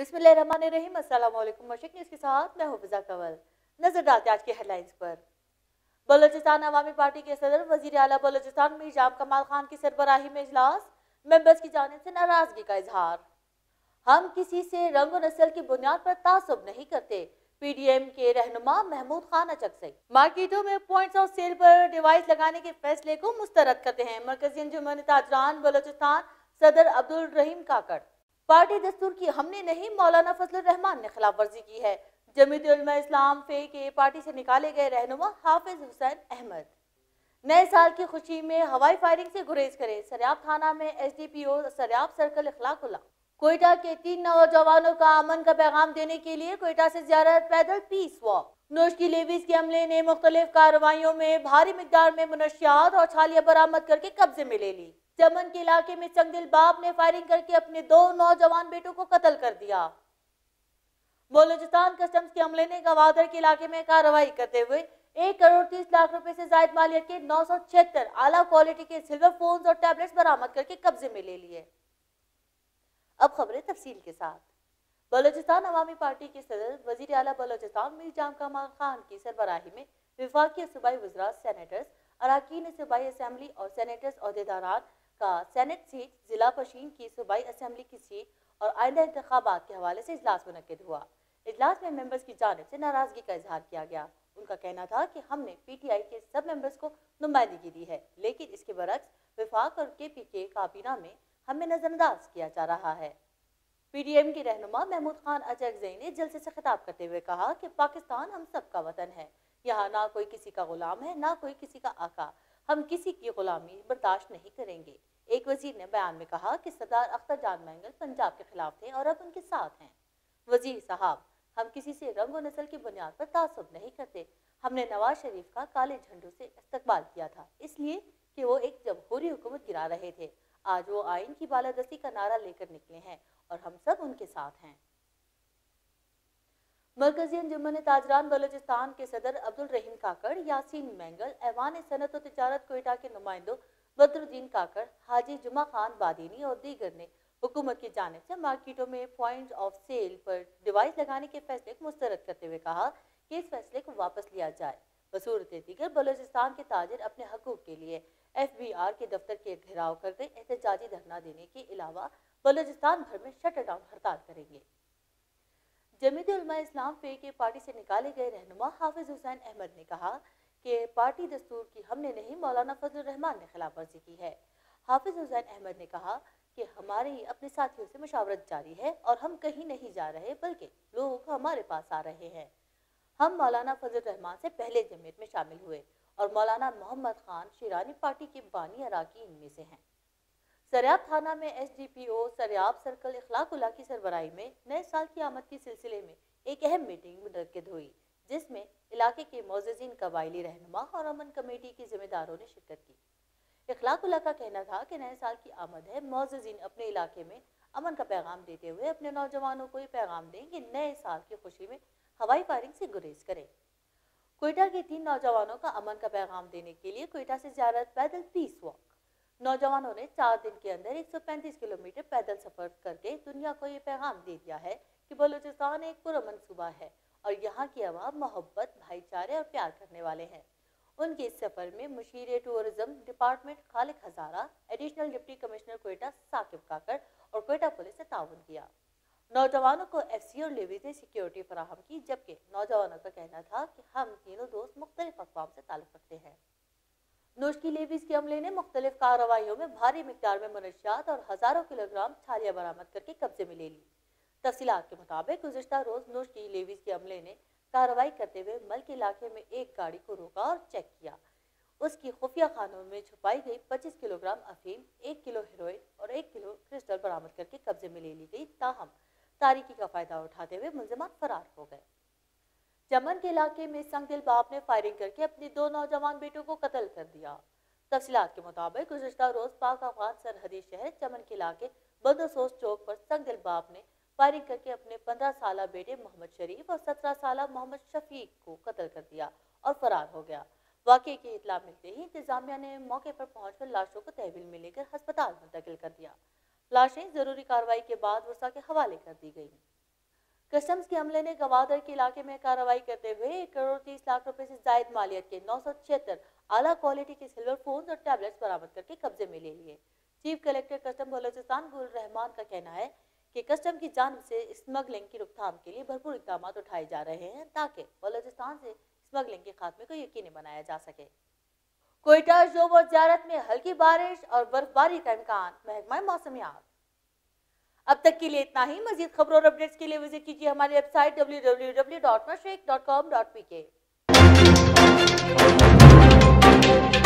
बिस्मिल्लाहिर्रहमानिर्रहीम। अस्सलाम वालेकुम। मशरिक न्यूज़ के साथ मैं हुफिजा कंवल। नजर डालते आज की हेडलाइंस पर। बलोचिस्तान अवामी पार्टी के सदर वजीर आला बलोचिस्तान मीर कमाल खान की सरबराही में इजलास, मेंबर्स की जानिब से नाराजगी का इजहार। हम किसी से रंग और नस्ल की बुनियाद पर तासुब नहीं करते, पीडीएम के रहनुमा महमूद खान अचकजई। मार्केटों में पॉइंट्स ऑफ सेल पर डिवाइस लगाने के फैसले को मुस्तरद करते हैं मरकजी अंजुमन ताजरान बलोचिस्तान सदर अब्दुल रहीम काकड़। पार्टी दस्तूर की हमने नहीं, मौलाना फजलुर रहमान ने खिलाफ वर्जी की है। जमीयत उलमा इस्लाम फे के पार्टी से निकाले गए रहनुमा हाफिज हुसैन अहमद। नए साल की खुशी में हवाई फायरिंग से गुरेज करे, सरियाब थाना में एसडीपीओ सरियाब सर्कल इखलाकुल्ला। कोयटा के 3 नौजवानों का अमन का पैगाम देने के लिए कोयटा से जियारत, पैदल पीस वॉक। नोश की लेवीज के अमले ने मुख्तलिफ कार्रवाइयों में भारी मिकदार में मुनशियात और छालियां बरामद करके कब्जे में ले ली। चमन के इलाके में संगदिल बाप ने फायरिंग करके अपने 2 नौजवान बेटों को कत्ल कर दिया। बलूचिस्तान कस्टम्स के अमले ने गवादर के इलाके में कार्रवाई करते हुए 1 करोड़ 30 लाख रुपए से जायद मालियत के 976 आला क्वालिटी के सिल्वर फोन्स और टैबलेट्स बरामद करके कब्जे में ले लिए। अब खबरें तफसील के साथ। बलूचिस्तान अवामी पार्टी के सदर वजीर आला बलूचिस्तान मीर कमाल खान की सरबराही में विफाकी सूबाई वज़रा, सेनेटर्स, अरकान सूबाई असम्बली और सेनेटर्स अहदेदारान का सेनेट सीट, जिला पशीन की सूबाई असम्बली की सीट और आइंदा इंतखाबात के हवाले से इजलास मुनक्किद हुआ। इजलास में मेंबर्स की जानिब से नाराजगी का इजहार किया गया। उनका कहना था कि हमने पीटीआई के सब मेंबर्स को नुमाइंदगी दी है, लेकिन इसके बरक्स विफाक और केपीके काबीना में हमें नजरअंदाज किया जा रहा है। पीडीएम के रहनुमा महमूद खान अचकजई ने जलसे से खिताब करते हुए कहा कि पाकिस्तान हम सब का वतन है, यहाँ ना कोई किसी का गुलाम है, ना कोई किसी का आका। हम किसी की गुलामी बर्दाश्त नहीं करेंगे। एक वजीर ने बयान में कहा कि सरदार अख्तर जान मैंगल पंजाब के खिलाफ थे और अब उनके साथ हैं। वजीर साहब, हम किसी से रंग और नस्ल की बुनियाद पर तासुब नहीं करते। हमने नवाज शरीफ का काले झंडों से इस्तकबाल किया था, इसलिए कि वो एक जमहूरी हुकूमत गिरा रहे थे। आज वो आइन की बालादस्ती का नारा लेकर निकले हैं और हम सब उनके साथ हैं। मरकजी अंजुमन ताजरान बलूचिस्तान के सदर अब्दुल रहीम काकड़, यासीन मैंगल, ऐवान सनत और तिजारत कोयटा के नुमाइंदों बदरुद्दीन काकड़, हाजी जुमा खान बादीनी और दीगर ने हुकूमत की जानिब से मार्केटों में पॉइंट ऑफ सेल पर डिवाइस लगाने के फैसले को मुस्तरद करते हुए कहा कि इस फैसले को वापस लिया जाए। बसूरत दीगर बलूचिस्तान के ताजिर अपने हकूक के लिए FBR के दफ्तर के घेराव करके एहतजाजी धरना देने के अलावा बलूचिस्तान भर में शटर डाउन हड़ताल करेंगे। जमीयत उलमा इस्लाम फे के पार्टी से निकाले गए रहनुमा हाफिज हुसैन अहमद ने कहा कि पार्टी दस्तूर की हमने नहीं, मौलाना फजलुर रहमान ने खिलाफ वर्जी की है। हाफिज हुसैन अहमद ने कहा कि हमारी अपने साथियों से मुशावरत जारी है और हम कहीं नहीं जा रहे, बल्कि लोग हमारे पास आ रहे हैं। हम मौलाना फजलुर रहमान से पहले जमीयत में शामिल हुए और मौलाना मोहम्मद खान शिरानी पार्टी के बानी अरकान में से हैं। सरियाब थाना में एसडीपीओ सरियाब सर्कल इखलाकुल्ला की सरबराही में नए साल की आमद के सिलसिले में एक अहम मीटिंग मुनक्किद हुई, जिसमें इलाके के मोअज़्ज़िज़ीन, कबायली रहनुमा और अमन कमेटी के जिम्मेदारों ने शिरकत की। इखलाकुल्ला का कहना था कि नए साल की आमद है, मोअज़्ज़िज़ीन अपने इलाके में अमन का पैगाम देते हुए अपने नौजवानों को ये पैगाम दें कि नए साल की खुशी में हवाई फायरिंग से गुरेज करें। कोयटा के 3 नौजवानों का अमन का पैगाम देने के लिए कोयटा से जियारत, पैदल पीस वॉक। नौजवानों ने 4 दिन के अंदर 135 किलोमीटर पैदल सफर करके दुनिया को ये पैगाम दे दिया है कि बलूचिस्तान एक पुरअमन सूबा है और यहाँ की अवाम मोहब्बत, भाईचारे और प्यार करने वाले हैं। उनके इस सफर में Musheer tourism department Khaliq Hazara, additional deputy commissioner Quetta Saqib Kakar और कोयटा पुलिस ने ताउन किया। नौजवानों को FC और लेवीज ने सिक्योरिटी फराहम की, जबकि नौजवानों का कहना था कि हम तीनों दोस्त मुख्तलिफ अक़वाम से ताल्लुक़ रखते हैं। नोश की लेवीज के अमले ने मुख्तलिफ कार्रवाइयों में भारी मिकदार में मुनशियात और हजारों किलोग्राम छालियां बरामद करके कब्जे में ले ली। तफसीलात के मुताबिक गुज़िश्ता रोज नोश की लेवीज के अमले ने कार्रवाई करते हुए मल के इलाके में एक गाड़ी को रोका और चेक किया। उसकी खुफिया खानों में छुपाई गई 25 किलोग्राम अफीम, 1 किलो हेरोइन और 1 किलो क्रिस्टल बरामद करके कब्जे में ले ली गई। ताहम तारीकी का फायदा उठाते हुए मुलजिमान फरार हो गए। चमन के इलाके में संगदिल बाप ने फायरिंग करके अपने 2 नौजवान बेटों को कत्ल कर दिया। तफसीलात के मुताबिक गुज़िश्ता रोज पाक अफगान सरहदी शहर चमन के इलाके बंदोसोस चौक पर संगदिल बाप ने फायरिंग करके अपने 15 साला बेटे मोहम्मद शरीफ और 17 साला मोहम्मद शफीक को कत्ल कर दिया और फरार हो गया। वाक़े की इत्तला मिलते ही इंतजामिया ने मौके पर पहुंचकर लाशों को तहवील में लेकर अस्पताल मुंतकिल कर दिया। लाशें जरूरी कार्रवाई के बाद वसा के हवाले कर दी गई। कस्टम्स के अमले ने गवादर के इलाके में कार्रवाई करते हुए 1 करोड़ 30 लाख रुपए से जायद मालियत के 976 आला क्वालिटी के सिल्वर फोन्स और टैबलेट्स बरामद करके कब्जे में ले लिए। चीफ कलेक्टर कस्टम बलोचिस्तान गुल रहमान का कहना है कि कस्टम की जानिब से स्मगलिंग की रोकथाम के लिए भरपूर इकदाम उठाए जा रहे हैं ताकि बलोचिस्तान से स्मगलिंग के खात्मे को यकीनी बनाया जा सके। कोयटा जोब और ज़ियारत में हल्की बारिश और बर्फबारी का इम्कान, महकमा मौसमियात। अब तक के लिए इतना ही। मजीद खबरों और अपडेट्स के लिए विजिट कीजिए हमारी वेबसाइट www.mashreq.com.pk।